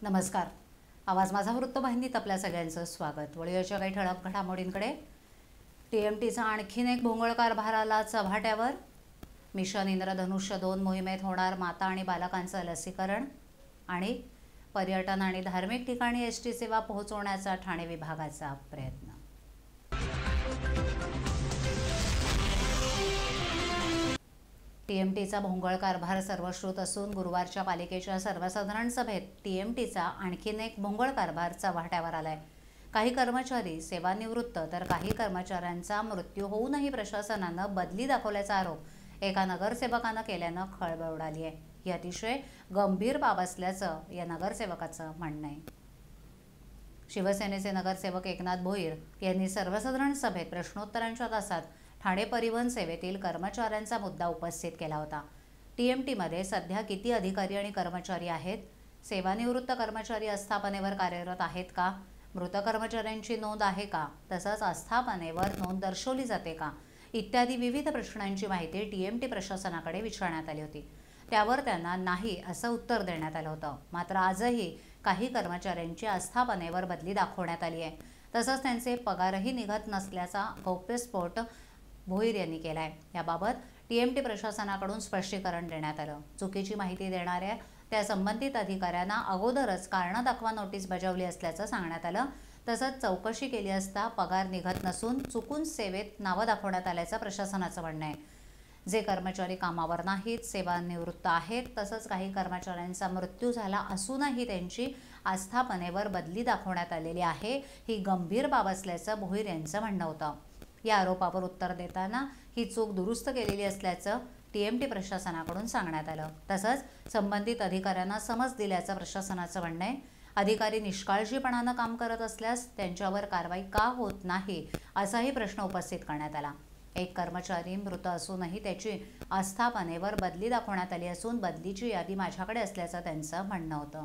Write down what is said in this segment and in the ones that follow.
नमस्कार. आवाज माझा वृत्तवाहिनीत आपल्या सगळ्यांचं स्वागत. वळूयाच्या काही ठळक घडामोडींकडे. टीएमटीचा आणखीन एक भोंगळ कारभार आला चव्हाट्यावर. मिशन इंद्रधनुष्य 2 मोहिमेत होणार माता आणि बालकांचं लसीकरण. आणि पर्यटन आणि धार्मिक ठिकाणी एसटी सेवा पोहोचवण्याचा ठाणे विभागाचा प्रयत्न. टीएमटीचा भोंगळ कारभार सर्वश्रुत असून गुरुवारच्या पालिकेच्या सर्वसाधारण सभेत टीएमटीचा आणखीन एक भोंगळ कारभार चव्हाट्यावर आलाय. काही कर्मचारी सेवानिवृत्त तर काही कर्मचाऱ्यांचा मृत्यू होऊनही प्रशासनानं बदली दाखवल्याचा आरोप एका नगरसेवकानं केल्यानं खळबळ उडाली आहे. ही अतिशय गंभीर बाब असल्याचं या नगरसेवकाचं म्हणणं आहे. शिवसेनेचे नगरसेवक एकनाथ भोईर यांनी सर्वसाधारण सभेत प्रश्नोत्तरांच्या तासात ठाणे परिवहन सेवेतील कर्मचाऱ्यांचा मुद्दा उपस्थित केला होता. टीएमटीमध्ये सध्या किती अधिकारी आणि कर्मचारी आहेत? सेवानिवृत्त कर्मचारी आस्थापनेवर कार्यरत आहेत का? मृत कर्मचाऱ्यांची नोंद आहे का? तसंच आस्थापनेवर नोंद दर्शवली जाते का? इत्यादी विविध प्रश्नांची माहिती टीएमटी प्रशासनाकडे विचारण्यात आली होती. त्यावर त्यांना नाही असं उत्तर देण्यात आलं होतं. मात्र आजही काही कर्मचाऱ्यांची आस्थापनेवर बदली दाखवण्यात आली आहे. तसंच त्यांचे पगारही निघत नसल्याचा गौप्यस्फोट भोईर यांनी केला आहे. याबाबत टीएमटी प्रशासनाकडून स्पष्टीकरण देण्यात आलं. चुकीची माहिती देणाऱ्या त्या संबंधित अधिकाऱ्यांना अगोदरच कारणं दाखवा नोटीस बजावली असल्याचं सांगण्यात आलं. तसंच चौकशी केली असता पगार निघत नसून चुकून सेवेत नावं दाखवण्यात आल्याचं प्रशासनाचं म्हणणं आहे. जे कर्मचारी कामावर नाहीत, सेवानिवृत्त आहेत, तसंच काही कर्मचाऱ्यांचा मृत्यू झाला असूनही त्यांची आस्थापनेवर बदली दाखवण्यात आलेली आहे, ही गंभीर बाब असल्याचं भोईर यांचं म्हणणं होतं. या आरोपावर उत्तर देताना ही चूक दुरुस्त केलेली असल्याचं टीएमटी प्रशासनाकडून सांगण्यात आलं. तसंच संबंधित अधिकाऱ्यांना समज दिल्याचं प्रशासनाचं म्हणणं आहे. अधिकारी निष्काळजीपणानं काम करत असल्यास त्यांच्यावर कारवाई का होत नाही असाही प्रश्न उपस्थित करण्यात आला. एक कर्मचारी मृत असूनही त्याची आस्थापनेवर बदली दाखवण्यात आली असून बदलीची यादी माझ्याकडे असल्याचं त्यांचं म्हणणं होतं.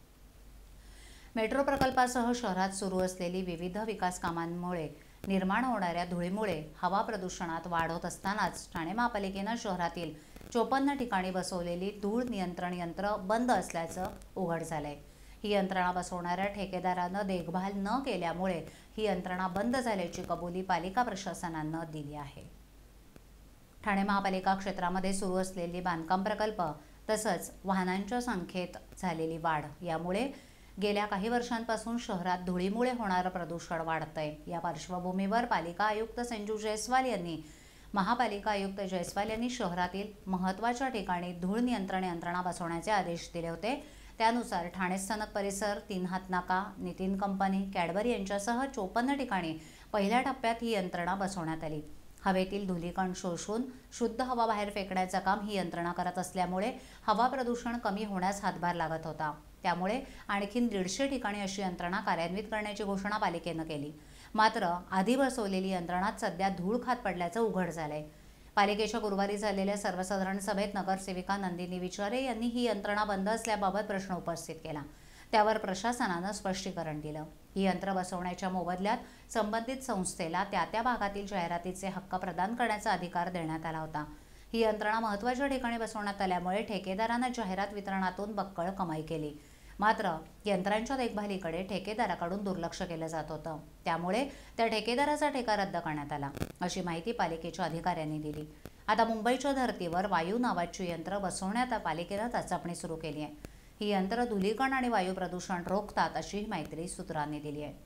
मेट्रो प्रकल्पासह शहरात सुरू असलेली विविध विकास कामांमुळे निर्माण होणाऱ्या धुळीमुळे हवा प्रदूषणात वाढ होत असतानाच ठाणे महापालिकेनं शहरातील 54 ठिकाणी बसवलेली धूळ नियंत्रण यंत्र बंद असल्याचं उघड झालंय. ही यंत्रणा बसवणाऱ्या ठेकेदारानं देखभाल न केल्यामुळे ही यंत्रणा बंद झाल्याची कबुली पालिका प्रशासनानं दिली आहे. ठाणे महापालिका क्षेत्रामध्ये सुरू असलेली बांधकाम प्रकल्प तसंच वाहनांच्या संख्येत झालेली वाढ यामुळे गेल्या काही वर्षांपासून शहरात धुळीमुळे होणारं प्रदूषण वाढतंय. या पार्श्वभूमीवर पालिका आयुक्त संजू जयस्वाल यांनी महापालिका आयुक्त जयस्वाल यांनी शहरातील महत्त्वाच्या ठिकाणी धूळ नियंत्रण यंत्रणा बसवण्याचे आदेश दिले होते. त्यानुसार ठाणे स्थानक परिसर, 3 हात नाका, नितीन कंपनी, कॅडबरी यांच्यासह 54 ठिकाणी पहिल्या टप्प्यात ही यंत्रणा बसवण्यात आली. हवेतील धुलीकण शोषून शुद्ध हवा बाहेर फेकण्याचं काम ही यंत्रणा करत असल्यामुळे हवा प्रदूषण कमी होण्यास हातभार लागत होता. त्यामुळे आणखीन 150 ठिकाणी अशी यंत्रणा कार्यान्वित करण्याची घोषणा पालिकेनं केली. मात्र आधी बसवलेली यंत्रणाच सध्या धूळ खात पडल्याचं उघड झालंय. पालिकेच्या गुरुवारी झालेल्या सर्वसाधारण सभेत नगरसेविका नंदिनी विचारे यांनी ही यंत्रणा बंद असल्याबाबत प्रश्न उपस्थित केला. त्यावर प्रशासनानं स्पष्टीकरण दिलं. ही यंत्र बसवण्याच्या मोबदल्यात संबंधित संस्थेला त्या भागातील जाहिरातीचे हक्क प्रदान करण्याचा अधिकार देण्यात आला होता. ही यंत्रणा महत्त्वाच्या ठिकाणी बसवण्यात आल्यामुळे ठेकेदारानं जाहिरात वितरणातून बक्कळ कमाई केली. मात्र यंत्रांच्या देखभालीकडे ठेकेदाराकडून दुर्लक्ष केलं जात होतं. त्यामुळे त्या ठेकेदाराचा ठेका रद्द करण्यात आला, अशी माहिती पालिकेच्या अधिकाऱ्यांनी दिली. आता मुंबईच्या धर्तीवर वायू नावाची यंत्र बसवण्यात पालिकेनं चाचपणी सुरू केली आहे. ही यंत्र धुलीकण आणि वायू प्रदूषण रोखतात, अशी माहिती सूत्रांनी दिली आहे.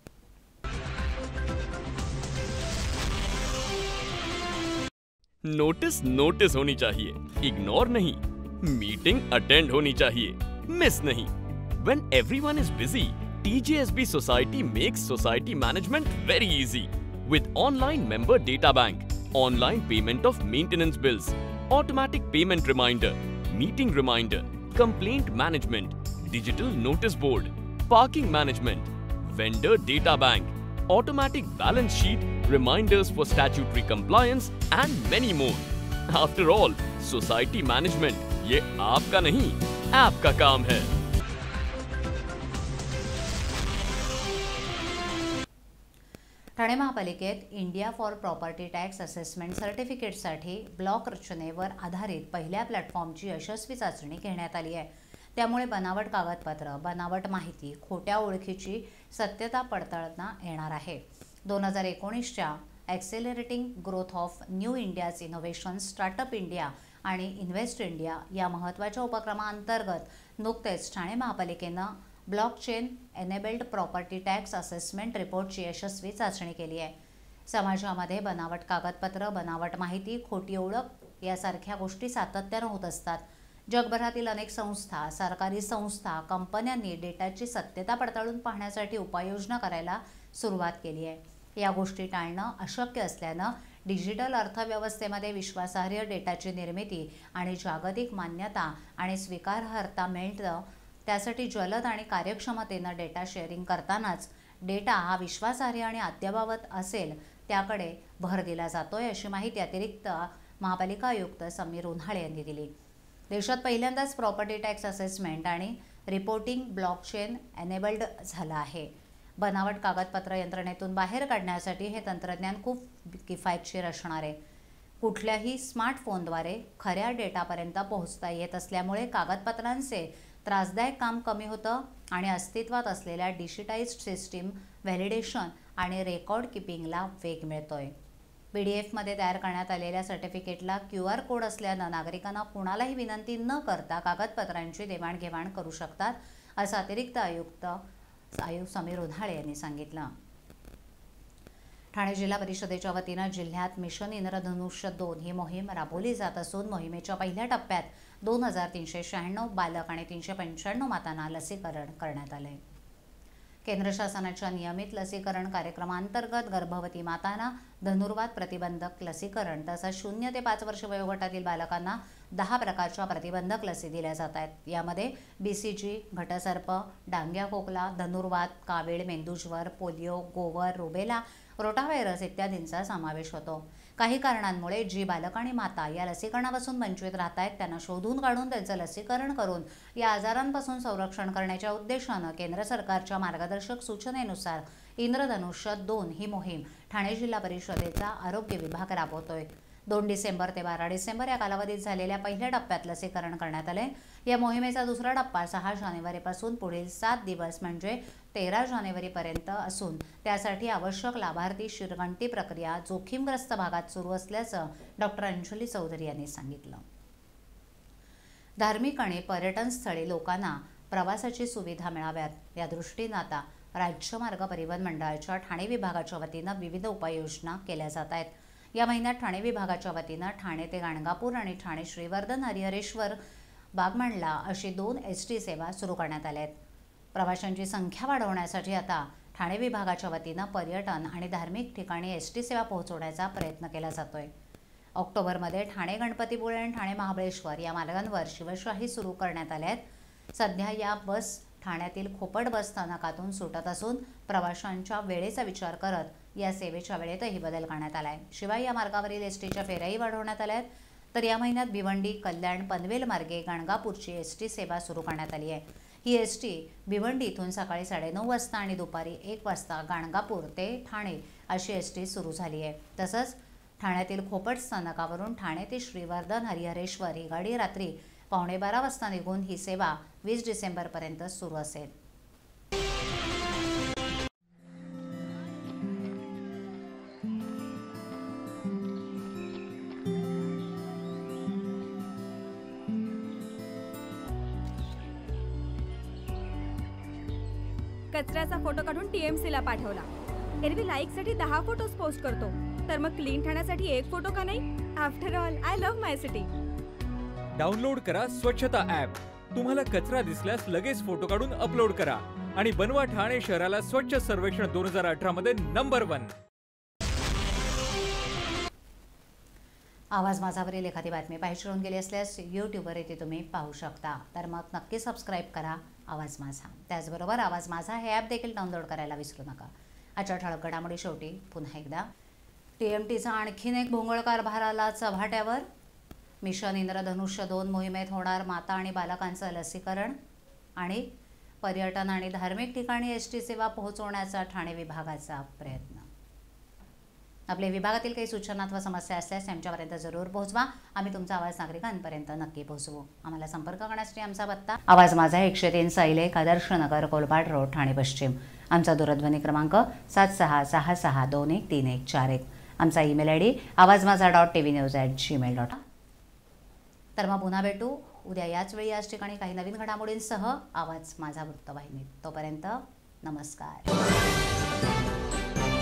नोटिस होनी चाहिए, इग्नोर नहीं. मीटिंग अटेंड होनी चाहिए, मिस नहीं. When everyone is busy, TJSB Society makes society management very easy. With online member data bank, online payment of maintenance bills, automatic payment reminder, meeting reminder, complaint management, digital notice board, parking management, vendor data bank, automatic balance sheet, reminders for statutory compliance and many more. After all, society management ये आपका नहीं, app का काम है. ठाणे महापालिकेत India for property tax assessment सर्टिफिकेटसाठी block रचनेवर आधारित पहिल्या प्लॅटफॉर्मची यशस्वी चाचणी घेण्यात आली आहे. त्यामुळे बनावट कागदपत्र, बनावट माहिती, खोट्या ओळखीची सत्यता पडताळता येणार आहे. 2019च्या accelerating growth of new India's innovation, startup India आणि इन्व्हेस्ट इंडिया या महत्त्वाच्या उपक्रमाअंतर्गत नुकतेच ठाणे महापालिकेनं blockchain enabled property tax assessment रिपोर्टची यशस्वी चाचणी केली आहे. समाजामध्ये बनावट कागदपत्र, बनावट माहिती, खोटी ओळख यासारख्या गोष्टी सातत्यानं होत असतात. जगभरातील अनेक संस्था, सरकारी संस्था, कंपन्यांनी डेटाची सत्यता पडताळून पाहण्यासाठी उपाययोजना करायला सुरुवात केली आहे. या गोष्टी टाळणं अशक्य असल्यानं डिजिटल अर्थव्यवस्थेमध्ये विश्वासार्ह डेटाची निर्मिती आणि जागतिक मान्यता आणि स्वीकारार्हता मिळतं, त्यासाठी जलद आणि कार्यक्षमतेनं डेटा शेअरिंग करतानाच डेटा हा विश्वासार्ह आणि अद्ययावत असेल त्याकडे भर दिला जातोय, अशी माहिती अतिरिक्त महापालिका आयुक्त समीर उन्हाळे यांनी दिली. देशात पहिल्यांदाच प्रॉपर्टी टॅक्स असेसमेंट आणि रिपोर्टिंग ब्लॉकचेन एनेबल्ड झालं आहे. बनावट कागदपत्र यंत्रणेतून बाहेर काढण्यासाठी हे तंत्रज्ञान खूप किफायतशीर असणार आहे. कुठल्याही स्मार्टफोनद्वारे खऱ्या डेटापर्यंत पोहोचता येत असल्यामुळे कागदपत्रांचे त्रासदायक काम कमी होतं आणि अस्तित्वात असलेल्या डिजिटाइज्ड सिस्टीम व्हॅलिडेशन आणि रेकॉर्ड किपिंगला वेग मिळतोय. PDF-मध्ये तयार करण्यात आलेल्या सर्टिफिकेटला QR कोड असल्यानं नागरिकांना कुणालाही विनंती न करता कागदपत्रांची देवाणघेवाण करू शकतात, असं अतिरिक्त आयुक्त समीर उन्हाळे यांनी सांगितलं. ठाणे जिल्हा परिषदेच्या वतीनं जिल्ह्यात मिशन इंद्रधनुष्य 2 ही मोहीम राबवली जात असून मोहिमेच्या पहिल्या टप्प्यात 2396 बालक आणि 395 मातांना लसीकरण करण्यात आले. केंद्र शासनाच्या नियमित लसीकरण कार्यक्रमांतर्गत गर्भवती मातांना धनुर्वात प्रतिबंधक लसीकरण तसंच 0 ते 5 वर्ष वयोगटातील बालकांना 10 प्रकारच्या प्रतिबंधक लसी दिल्या जात आहेत. यामध्ये BCG, घटसर्प, डांग्या खोकला, धनुर्वात, कावीळ, मेंदूज्वर, पोलिओ, गोवर, रुबेला, रोटाव्हायरस इत्यादींचा समावेश होतो. काही कारणांमुळे जी बालक आणि माता या लसीकरणापासून वंचित राहत आहेत त्यांना शोधून काढून त्यांचं लसीकरण करून या आजारांपासून संरक्षण करण्याच्या उद्देशानं केंद्र सरकारच्या मार्गदर्शक सूचनेनुसार इंद्रधनुष्य 2 ही मोहीम ठाणे जिल्हा परिषदेचा आरोग्य विभाग राबवतोय. 2 डिसेंबर ते 12 डिसेंबर या कालावधीत झालेल्या पहिल्या टप्प्यात लसीकरण करण्यात आले. या मोहिमेचा दुसरा टप्पा 6 जानेवारीपासून पुढील 7 दिवस म्हणजे 13 जानेवारीपर्यंत असून त्यासाठी आवश्यक लाभार्थी शिरगंटी प्रक्रिया जोखीमग्रस्त भागात सुरू असल्याचं डॉक्टर अंजली चौधरी यांनी सांगितलं. धार्मिक आणि पर्यटन स्थळी लोकांना प्रवासाची सुविधा मिळाव्यात या दृष्टीनं आता राज्य मार्ग परिवहन मंडळाच्या ठाणे विभागाच्या वतीनं विविध उपाययोजना केल्या जात आहेत. या महिन्यात ठाणे विभागाच्या वतीनं ठाणे ते गाणगापूर आणि ठाणे श्रीवर्धन हरिहरेश्वर बागमांडला अशी 2 ST सेवा सुरू करण्यात आल्या आहेत. प्रवाशांची संख्या वाढवण्यासाठी आता ठाणे विभागाच्या वतीनं पर्यटन आणि धार्मिक ठिकाणी ST सेवा पोहोचवण्याचा प्रयत्न केला जातोय. ऑक्टोबरमध्ये ठाणे गणपतीपुळे आणि ठाणे महाबळेश्वर या मार्गांवर शिवशाही सुरू करण्यात आल्या आहेत. सध्या या बस ठाण्यातील खोपट बस स्थानकातून सुटत असून प्रवाशांच्या वेळेचा विचार करत या सेवेच्या वेळेतही बदल करण्यात आला आहे. शिवाय या मार्गावरील STच्या फेऱ्याही वाढवण्यात आल्या आहेत. तर या महिन्यात भिवंडी, कल्याण, पनवेल मार्गे गाणगापूरची ST सेवा सुरू करण्यात आली आहे. ही ST भिवंडी इथून सकाळी 9:30 वाजता आणि दुपारी 1 वाजता गाणगापूर ते ठाणे अशी ST सुरू झाली आहे. तसंच ठाण्यातील खोपट स्थानकावरून ठाणे ते श्रीवर्धन हरिहरेश्वर ही गाडी रात्री 11:15 वाजता निघून ही सेवा 20 डिसेंबरपर्यंत सुरू असेल. कचऱ्याचा फोटो काढून TMCला पाठवला. एरवी लाईकसाठी 10 फोटोज पोस्ट करतो, तर मग क्लीन ठाण्यासाठी 1 फोटो का नाही? After all I love my city. Download करा स्वच्छता ॲप. तुम्हाला कचरा दिसल्यास लगेच फोटो काढून अपलोड करा आणि बनवा ठाणे शहराला स्वच्छ सर्वेक्षण 2018 मध्ये नंबर 1. आवाज माझावरील एखादी बातमी पाहिजे राहून गेली असल्यास यूट्यूबवर येथे तुम्ही पाहू शकता. तर मग नक्की सबस्क्राईब करा आवाज माझा. त्याचबरोबर आवाज माझा हे ॲप देखील डाउनलोड करायला विसरू नका. आजच्या ठळक घडामोडी शेवटी पुन्हा एकदा TMTचा आणखीन एक भोंगळ कारभार आला चव्हाट्यावर. मिशन इंद्रधनुष्य 2 मोहिमेत होणार माता आणि बालकांचं लसीकरण आणि पर्यटन आणि धार्मिक ठिकाणी ST सेवा पोहोचवण्याचा ठाणे विभागाचा प्रयत्न. आपल्या विभागातील काही सूचना अथवा समस्या असल्यास आमच्यापर्यंत जरूर पोहोचवा. आम्ही तुमचा आवाज नागरिकांपर्यंत नक्की पोहोचवू. आम्हाला संपर्क करण्यासाठी आमचा पत्ता आवाज माझा 103 साईलेक आदर्श नगर कोलपाड रोड ठाणे पश्चिम. आमचा दूरध्वनी क्रमांक 7666213141. आमचा ईमेल ID awazmaza.tvnews@gmail.com. तर मग पुन्हा भेटू उद्या याच वेळी याच ठिकाणी काही नवीन घडामोडींसह आवाज माझा वृत्तवाहिनीत. तोपर्यंत नमस्कार.